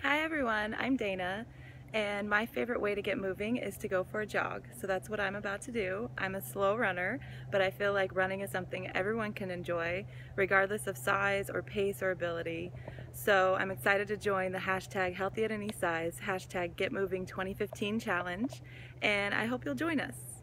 Hi everyone, I'm Dana, and my favorite way to get moving is to go for a jog. So that's what I'm about to do. I'm a slow runner, but I feel like running is something everyone can enjoy, regardless of size or pace or ability. So I'm excited to join the hashtag healthyatanysize, hashtag Get Moving 2015 challenge, and I hope you'll join us.